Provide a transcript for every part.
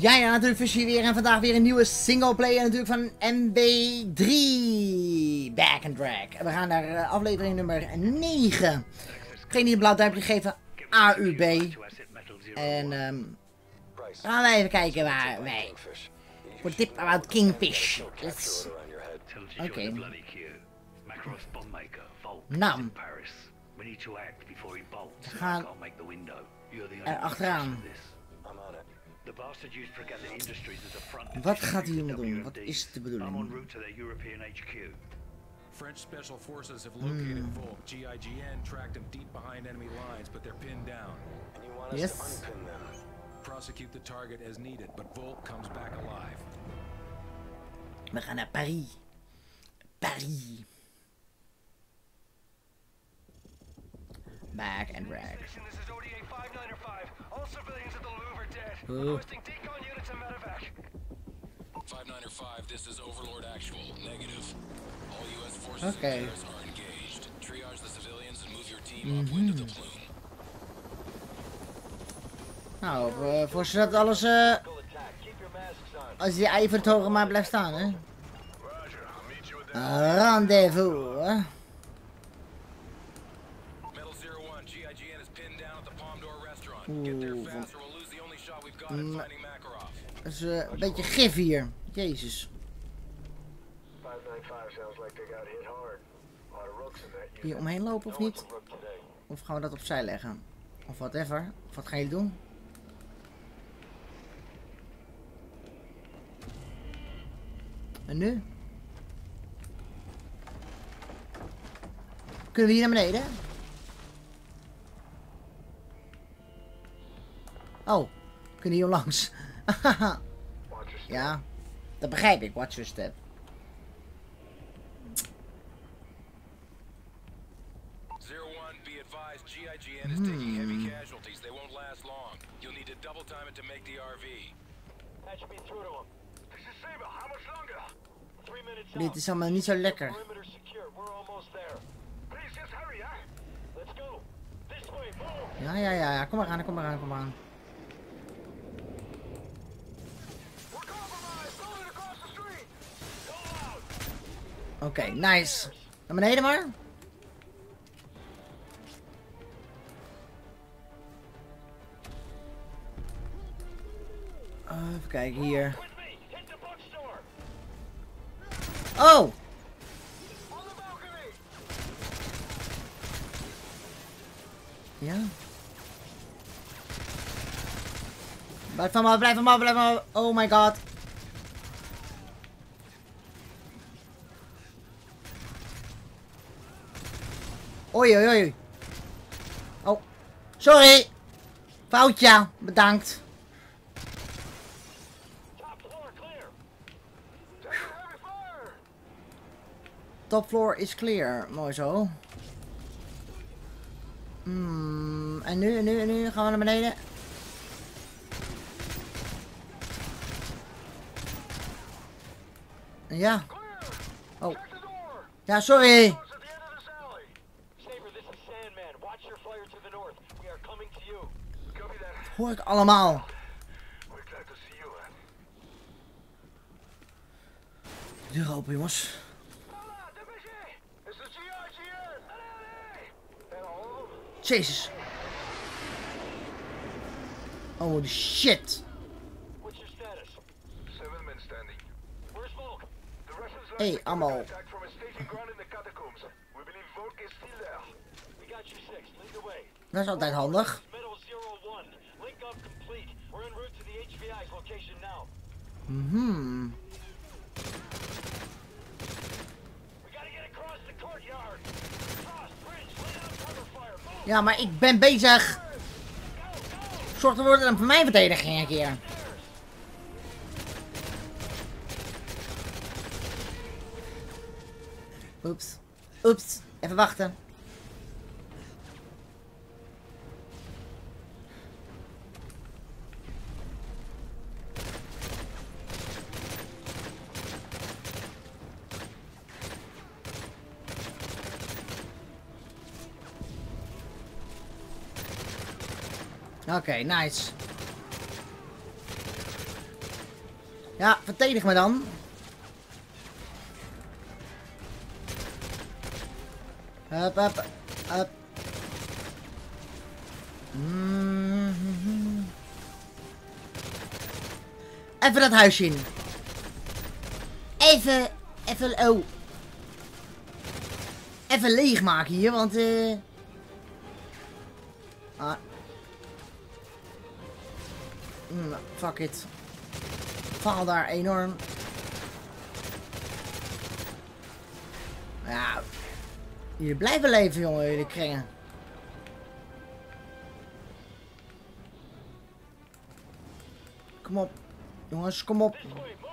Ja, natuurlijk Fushy weer en vandaag weer een nieuwe singleplayer natuurlijk van MB3 Back and Drag. En we gaan naar aflevering nummer 9. Geen die een blauw duimpje geven, AUB. En gaan wij even kijken waar wij... Voor tip about Kingfish. Oké. Nou. We gaan achteraan. Wat gaat hij hier doen? Wat is de bedoeling? French special forces have located Volk. GIGN tracked him deep behind enemy lines, but they're pinned down. And you want us to unpin them? Prosecute the target as needed, but Volk comes back alive. We gaan naar Paris. Paris. Back and drag. This is ODA 5905. All civilians at the Louvre are dead. Ooh. Requesting decon units and medevac. 5905, this is Overlord Actual. Negative. All U.S. forces in Paris are engaged. Triage the civilians and move your team upwind of the plume. Nou, voor zodat alles als die ijver het hoger maar blijft staan, hè. Rendezvous, hè. Dat is een beetje gif hier. Jezus. Hier omheen lopen of niet? Of gaan we dat opzij leggen? Of whatever. Of wat gaan jullie doen? En nu? Kunnen we hier naar beneden? Oh, we kunnen hier langs. Ja, dat begrijp ik. Watch your step. GIGN is taking heavy casualties. They won't last long. You'll need to double time it to make the RV. Patch me through to him. This is Saber. How much longer? 3 minutes out. Dit is allemaal niet zo lekker. Perimeter secure. We're almost there. Please just hurry, huh? Let's go. This way. Move. Ja. Kom maar aan, kom maar aan, kom maar aan. We're compromised. Going across the street. Go out. Oké, nice. Naar beneden maar. Even kijken hier. Oh! Ja? Blijf van me, blijf van me, blijf van me. Oh my god. Oei. Oh. Sorry. Foutje. Bedankt. Top floor is clear. Mooi zo. En nu gaan we naar beneden. Ja. Oh. Ja, sorry. Hoor ik allemaal. Deur open, jongens. Jezus. Holy shit. Hey, allemaal. Dat is altijd handig. Ja, maar ik ben bezig. Zorg ervoor dat het voor mijn verdediging een keer. Oeps. Even wachten. Oké, nice. Ja, verdedig me dan. Hup, hup, hup. Even dat huisje in. Even, oh. Even leegmaken hier, want fuck it. Faal daar enorm. Ja. Jullie blijven leven, jongen, jullie kringen. Kom op. Jongens, kom op.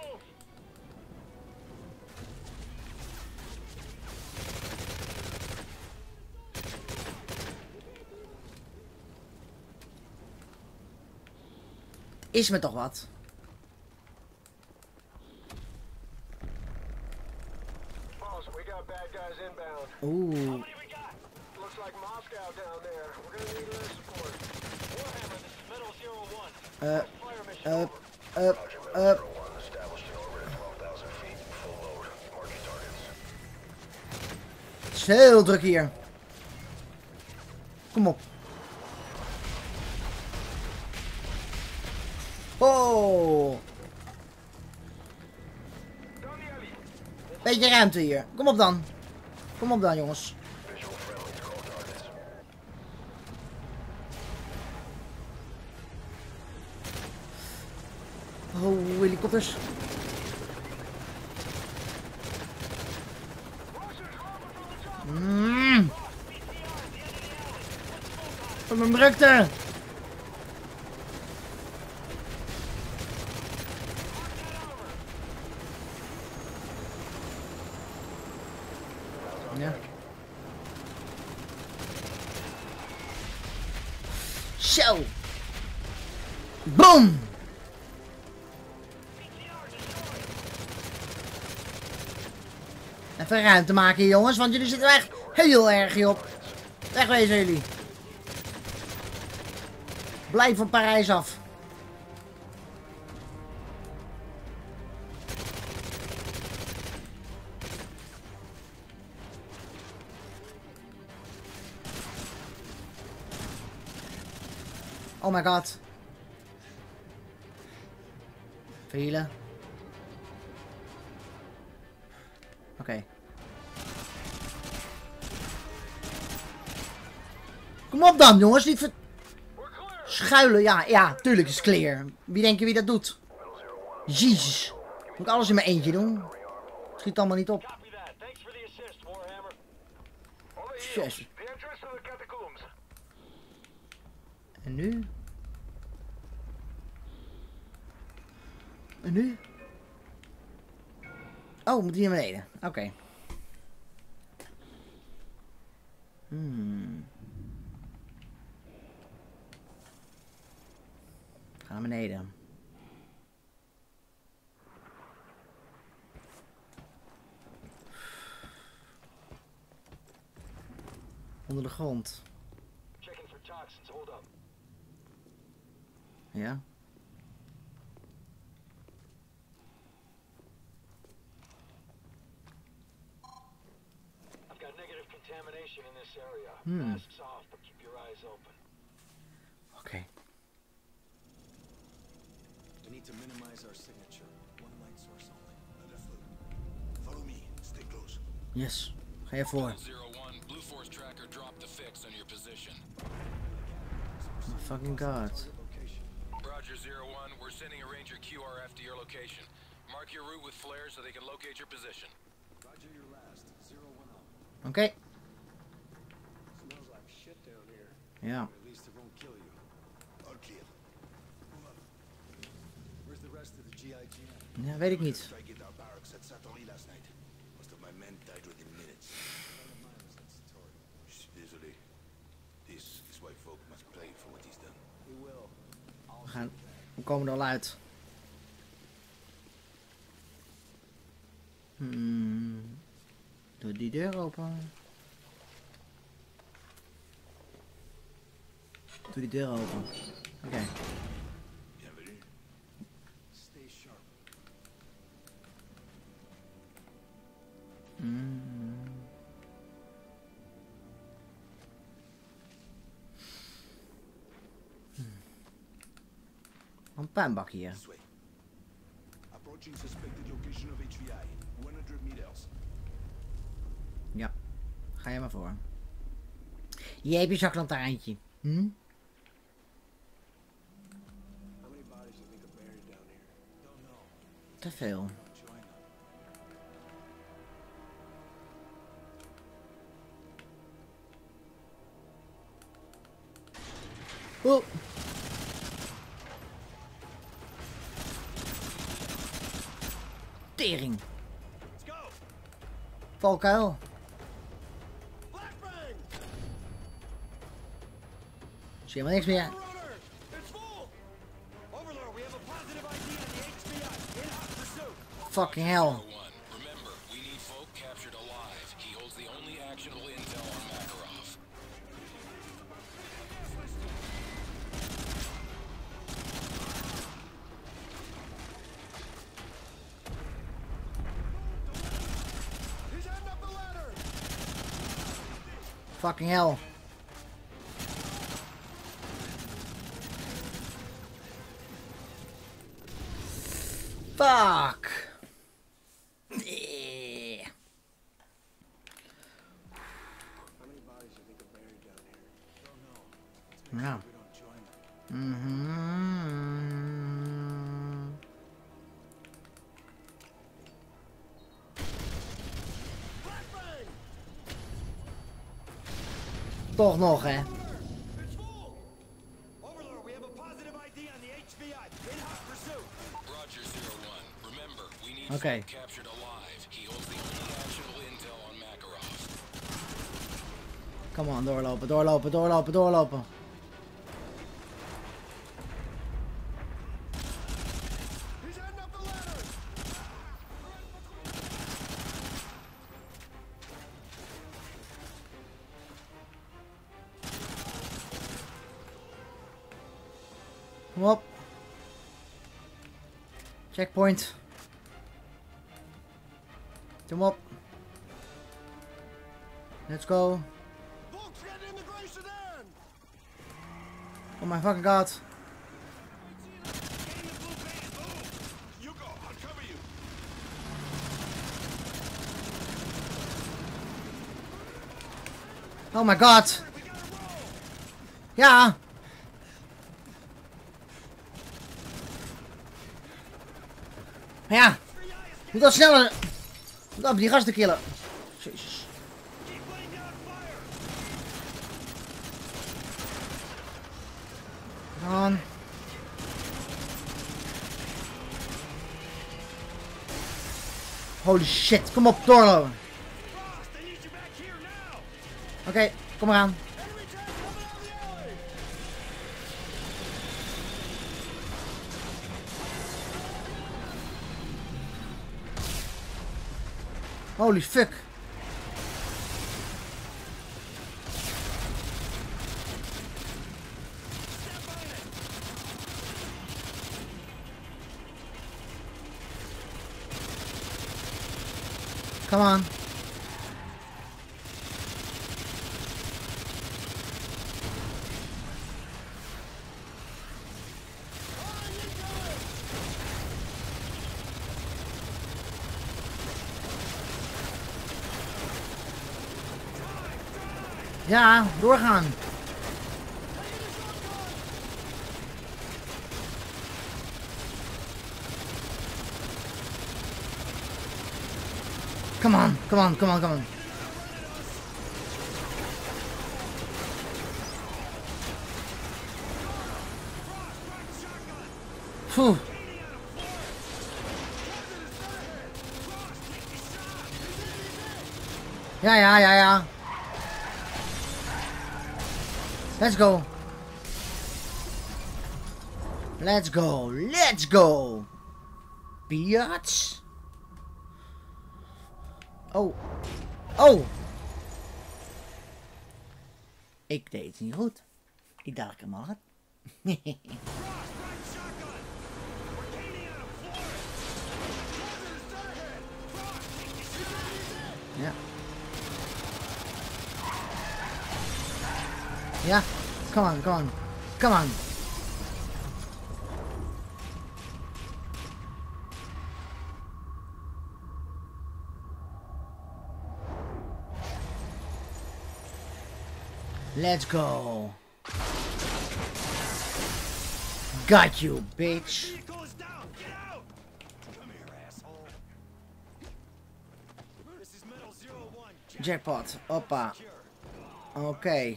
Is me toch wat? Boss, we got bad guys inbound. Oeh. Looks like Moscow down there. We're gonna need their support. Warhammer, this is Metal 01. Fire mission over. Established in orbit at 12,000 feet, full load. Marking targets. Het is heel druk hier. Kom op. Oh. Beetje ruimte hier. Kom op dan. Kom op dan, jongens. Visual friendly to all targets. Oh, helikopters. Van mijn drukte. Ja. Zo. Boom. Even ruimte maken hier, jongens, want jullie zitten er echt heel erg hier op. Wegwezen jullie. Blijf van Parijs af. Oh my god. Velen. Oké. Kom op dan, jongens. Niet ver... Schuilen. Ja, tuurlijk is clear. Wie denk je wie dat doet? Jezus. Moet ik alles in mijn eentje doen? Schiet allemaal niet op. Copy that. Thanks for the assist, Warhammer. Jezus. The entrance to the catacombs. En nu? En nu? Oh, moet hier naar beneden. Oké. Ga naar beneden. Onder de grond. Checking for toxins. Hold up. Ja. I've got negative contamination in this area. Masks off, but keep your eyes open. Oké. We need to minimize our signature. One light source only. Understood. Follow me. Stay close. Yes. Ga je voor. 01, Blue Force tracker dropped the fix on your position. Oh my fucking god. Roger 01, we're sending a Ranger QRF to your location. Mark your route with flares so they can locate your position. Roger your last. 010. Oké. Smells like shit down here. Ja. At least it won't kill you. All clear. Move up. Where's the rest of the GIGN? Ja, weet ik niet. Strike at our barracks at Satori last night. Most of my men died within minutes. Busily. This is why folk must pay for what he's done. We will. We komen er al uit. Doe die deur open. Doe die deur open. Oké. Bienvenue. Stay sharp. Een puinbak hier. This way. Approaching suspected location of HVI. 100 meters. Ja, ga jij maar voor. Jij hebt je zaklantaarntje. How many bodies do you think are buried down here? Don't know. Te veel. Join them. Oh. Tering. Let's go. Valkuil. Flashbang. Zie helemaal niks meer. Runner. It's full. Overlord, we have a positive ID on the HVI. In hot pursuit. Fucking hell. Remember, we need folk captured alive. He holds the only actionable intel on Makarov. He's heading up the ladder. Fucking hell. Fuck. Yeah. How many bodies do you think are buried down here? Don't know. Let's make Ja. sure we don't join them. Flashbang. Toch nog, hè. It's full. Overlord, we have a positive ID on the HVI. In hot pursuit. Roger, 01. Remember, we need Okay. folk captured alive. He holds the only actionable intel on Makarov. Come on, doorlopen, doorlopen, doorlopen, doorlopen. He's heading up the ladder. Kom op. Checkpoint. Kom op. Let's go. Volk's getting in the gray sedan. Oh my fucking god. Getting the blue van. Move. You go. I'll cover you. Oh my god. We gotta roll. Ja. Ja. Moet dat sneller. Moet dat die gasten killen. Jezus. Keep laying down fire. Come on. Holy shit. Kom op, doorlopen. Frost, I need you back here now. Oké, kom eraan. Enemy tank coming out of the alley. Holy fuck. Come on. Ja, doorgaan. Come on, come on, come on, come on. Phew. Ja, ja, ja, ja. Let's go. Let's go. Let's go. Biatch. Oh. Oh. Ik deed het niet goed. Ik dacht ik hem al had. Ja. Ja. Come on, come on. Come on. Let's go. Got you, bitch. Jackpot. Hoppa. Oké.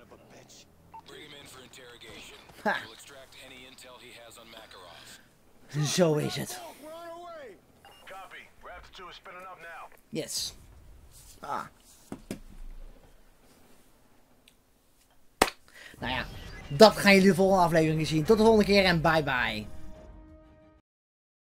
Ha. Zo is het. Yes. Ah. Nou ja, dat gaan jullie de volgende aflevering zien. Tot de volgende keer en bye bye.